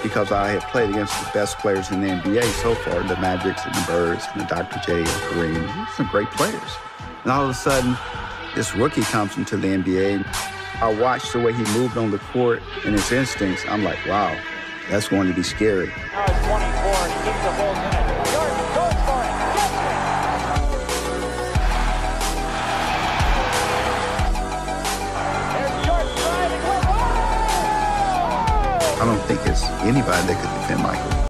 because I had played against the best players in the NBA so far, the Magics and the Birds and the Dr. J and Kareem, some great players. And all of a sudden, this rookie comes into the NBA. I watched the way he moved on the court and his instincts. I'm like, wow, that's going to be scary. Now it's 24, and he keeps the Bulls in it. Jordan goes for it, gets it! There's Jordan driving with, I don't think it's anybody that could defend Michael.